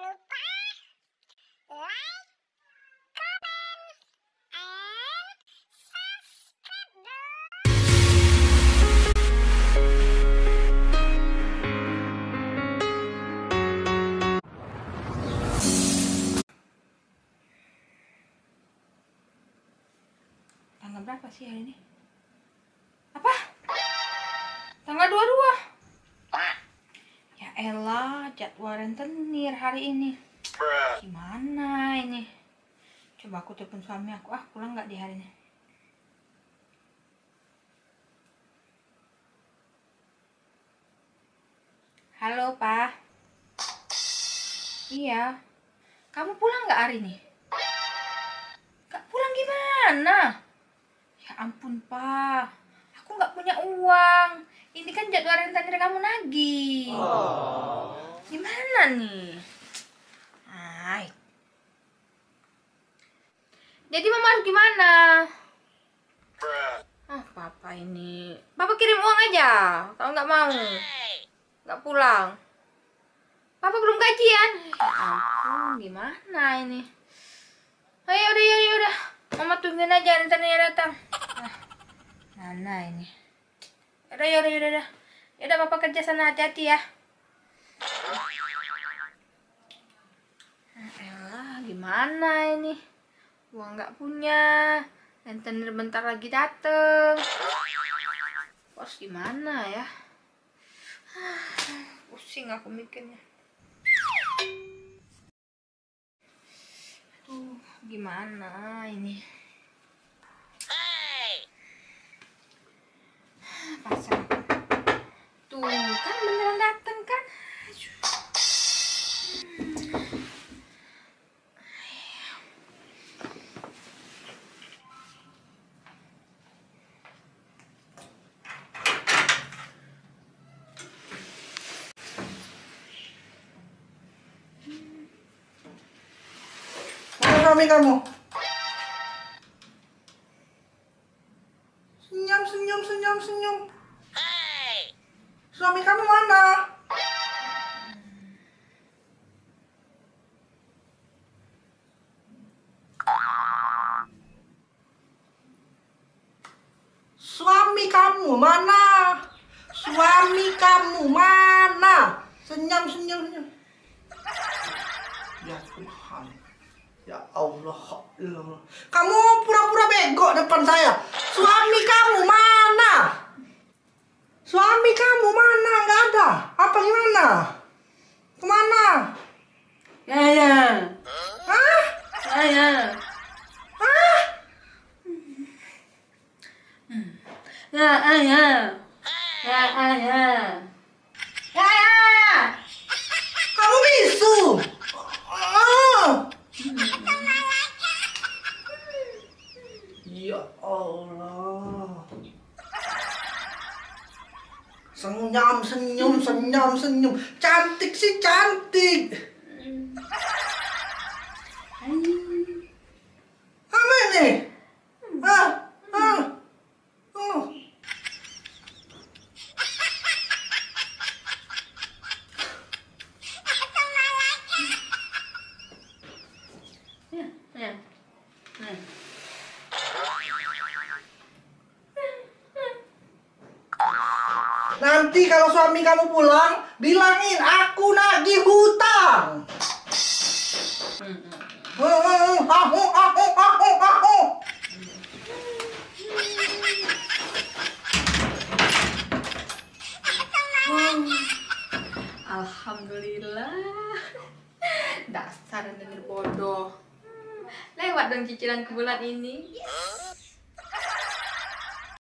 lupa like, comment, and subscribe dong. Tanggal berapa sih hari ini? Apa? Tanggal 22. Ya elah, jadwal rentenir hari ini. Gimana ini? Coba aku telepon suami aku. Pulang nggak di hari ini? Halo, Pak. Iya. Kamu pulang nggak hari ini? Nggak pulang gimana? Ya ampun, Pak. Aku nggak punya uang. Ini kan jadwal rentenir kamu nagih. Gimana nih? Jadi mama harus gimana? Papa ini. Papa kirim uang aja. Kalau nggak mau, nggak pulang. Papa belum gajian. Ya ampun, gimana ini? Ayo udah. Mama tungguin aja rentenirnya datang. Mana ini? Udah. Yaudah, Papa kerja sana, hati-hati ya. Elah, gimana ini? Uang nggak punya. Rentenir bentar lagi dateng. Bos gimana ya? Pusing aku mikirnya. Aduh, gimana ini? Pasang. Tuh kan beneran dateng kan? Mana suami kamu? Senyum. Suami kamu mana? Suami kamu mana? Suami kamu mana? Senyum. Ya Tuhan. Ya Allah. Kamu pura-pura bego depan saya. Suami kamu mana? Suami kamu mana? Nggak ada. Apa gimana? Kemana? Ya. Hah? Ya. Hah? Ya. Kamu bisu. Ya Allah. Senyum. Cantik sih cantik. Kamu ini? Ya. Nanti kalau suami kamu pulang, bilangin aku nagih hutang. Aku. Alhamdulillah. Dasar rentenir bodoh. Lewat dong cicilan ke bulan ini.